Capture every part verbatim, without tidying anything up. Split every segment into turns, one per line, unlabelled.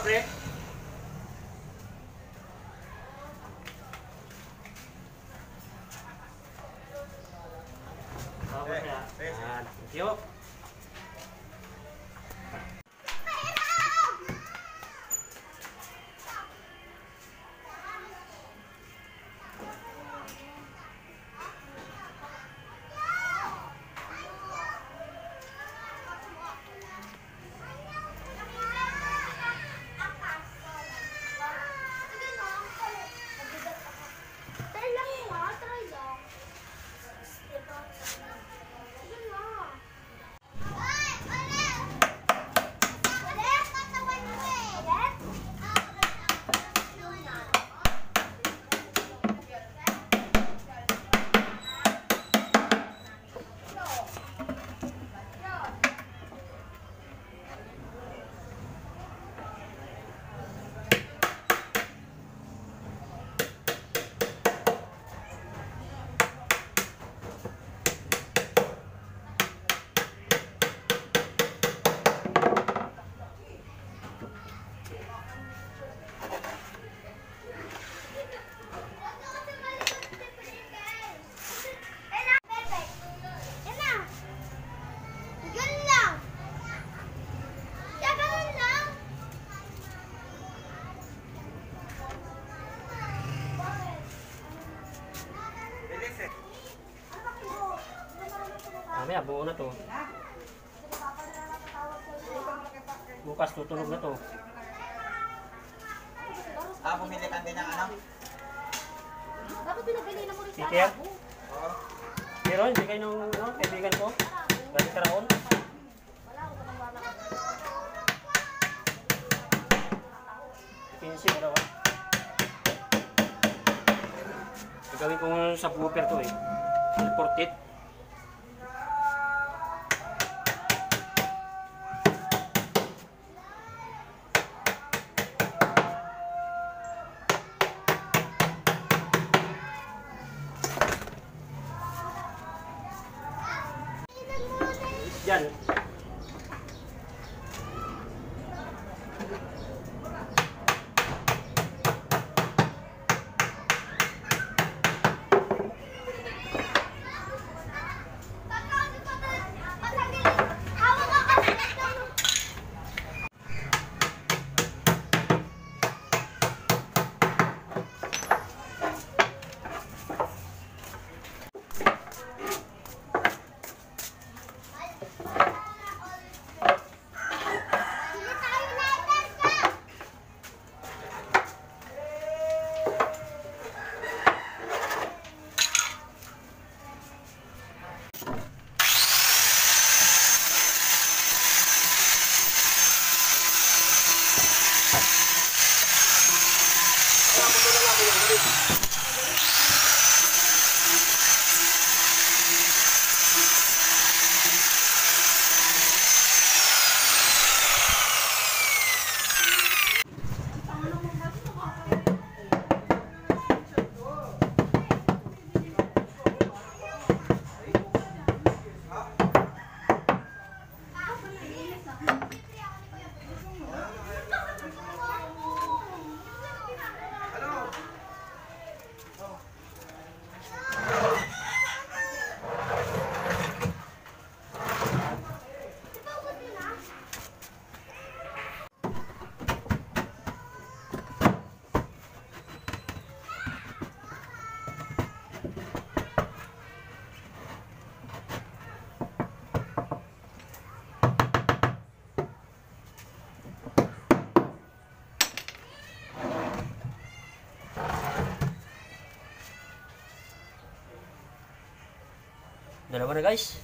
pre. Okay, yan. Thank you. Mamaya, buo na to. Bukas tutunog na to.
Ah, bumili ka din ng ano?
Dapat pinabili na mo rin sa
Sticker?
alabo.
Oo.
Pero hindi kayo nung no, kaibigan ko. Galing karaon.
Wala ako pa ng wala.
Pinsi na daw. Gagawin ko sa booper to eh. Imported. Yan. Dalawa na guys.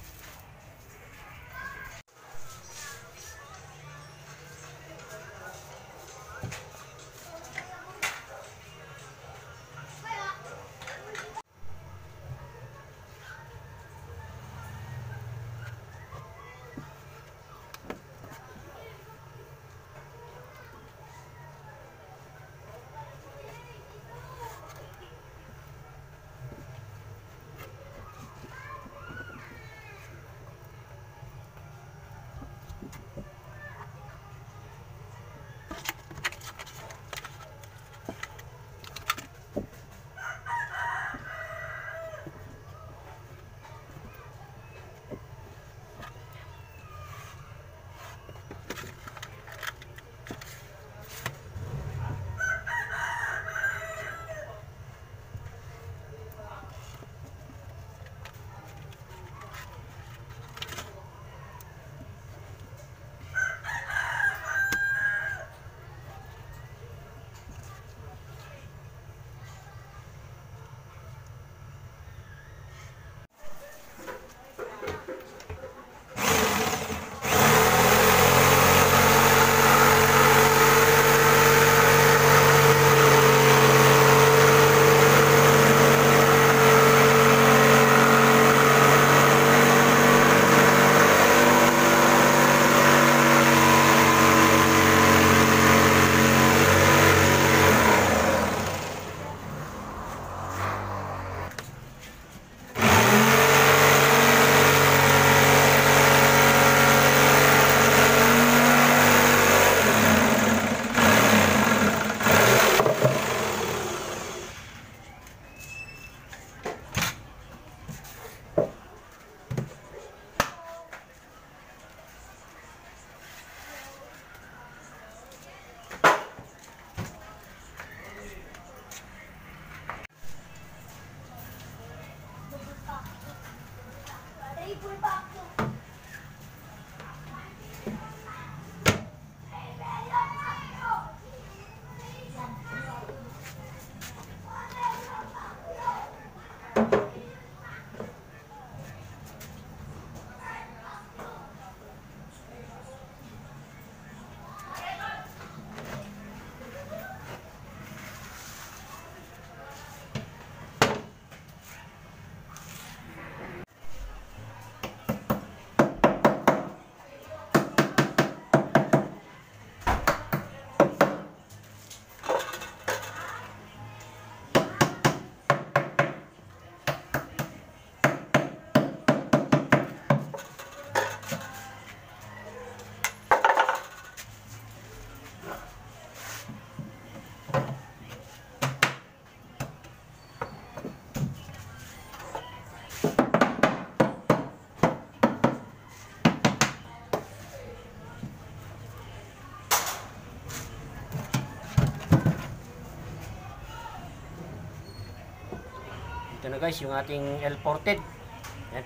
Ito na guys, yung ating L-ported. Yan.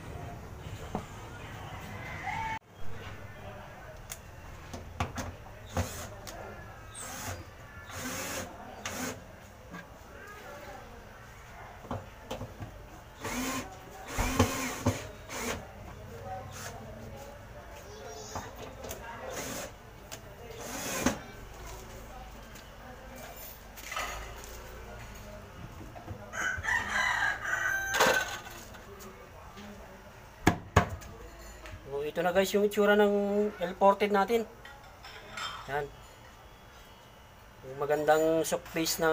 So, ito na guys yung itsura ng L-ported natin. Yan. Yung magandang soft base ng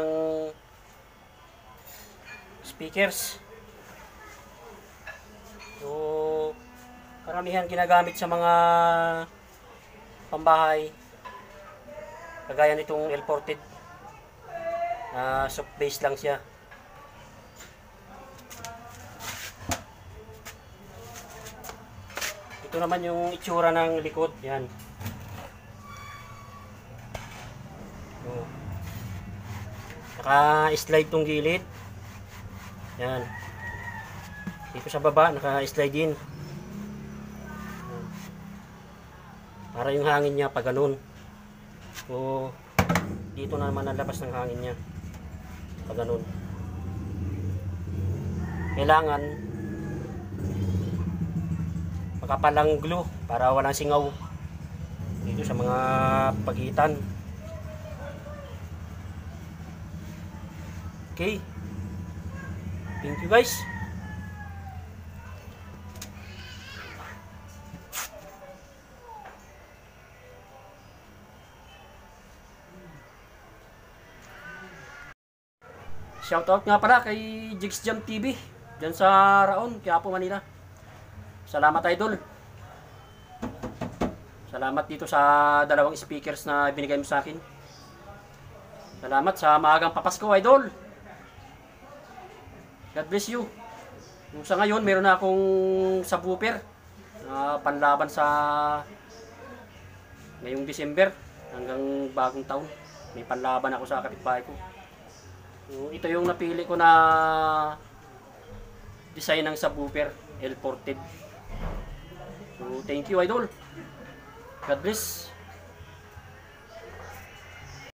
speakers. So, karamihan ginagamit sa mga pambahay. Kagaya nitong L-ported. Uh, soft base lang siya. Ito naman yung itsura ng likod. Yan. So, naka-slide tong gilid. Yan. Dito sa baba, naka-slide din. Yan. Para yung hangin niya pag ganun. So, dito na naman ang labas ng hangin niya. Pag ganun. Kailangan makapalang glue para walang singaw dito sa mga pagitan. Okay. Thank you guys. Shoutout nga pala kay Jigs Jam T V dyan sa Raon, Quiapo, Manila. Salamat idol. Salamat dito sa dalawang speakers na binigay mo sa akin. Salamat sa maagang papasko idol. God bless you. Yung sa ngayon meron na akong subwoofer na panlaban sa ngayong December hanggang bagong taon. May panlaban ako sa kapitbahay ko. So, ito yung napili ko na design ng subwoofer, L-ported. So, thank you idol. God bless.